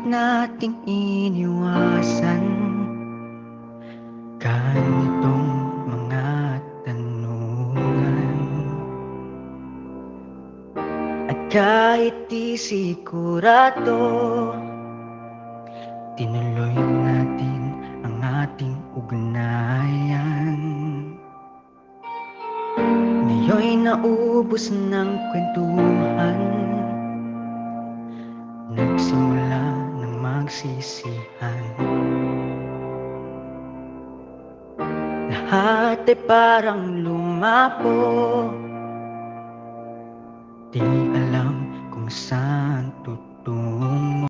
nating iniwasan ganitong mga tanungan. At kahit di sigurado, tinuloy natin ang ating ugnayan. Ngayon'y naubos ng kwentuhan, nagsimula ng magsisihan. Lahat ay parang lumapo, di alam kung saan tutungo.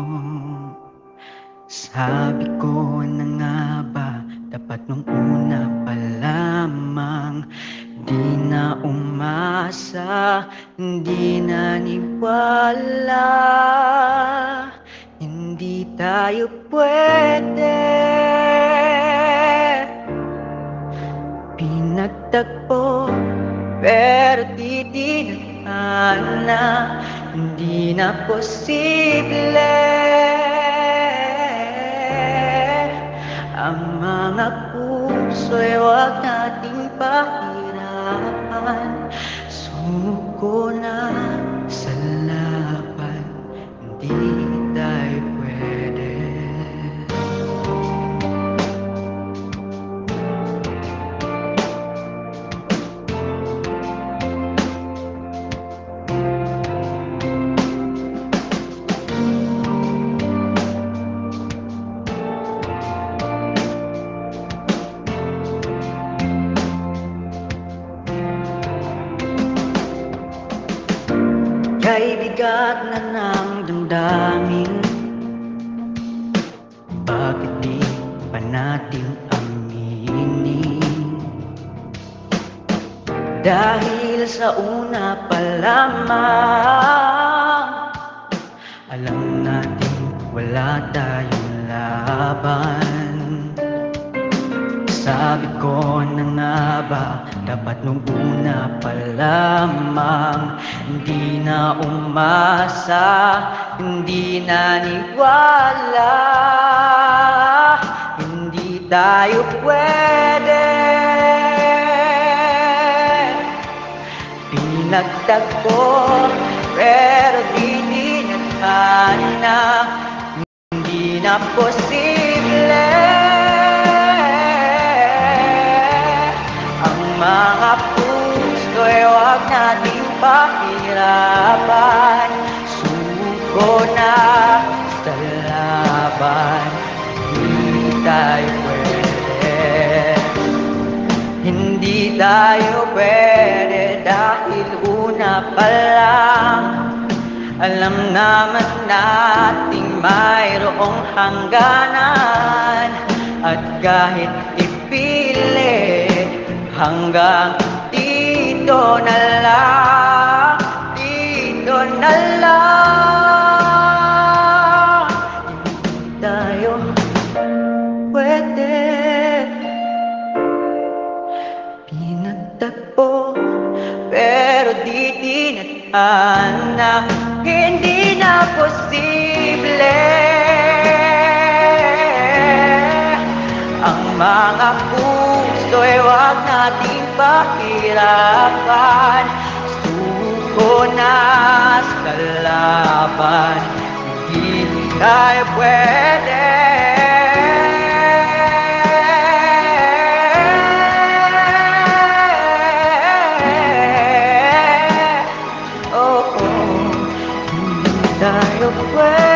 Sabi ko na nga ba, dapat nung una pa lamang, di na umasa, hindi naniwala, hindi tayo pwede. Pinagtagpo pero di dinadana, hindi na posible. Ang mga puso'y huwag nating pahirapan. Sumuko na sa laban, hindi tayo pwede. Kay bigat na ng damdamin, bakit di pa natin aminin? Dahil sa una pa lamang, alam natin wala tayong laban. Sabi ko na nga ba, dapat nung una pa lamang, hindi na umasa, hindi naniwala, hindi tayo pwede. Pinagtagpo pero di dinadana, hindi na posible. Mga puso'y huwag nating pahirapan. Suko na sa laban, hindi tayo pwede. Hindi tayo pwede dahil una pa lang, alam naman nating mayroong hangganan. At kahit ipilit, hanggang dito na lang, dito na lang. Hindi tayo pwede. Pinagtagpo pero di dinadana, hindi na posible. Ang mga puso'y huwag nating pahirapan. Suko na sa laban, hindi tayo pwede. Oh, hindi tayo pwede.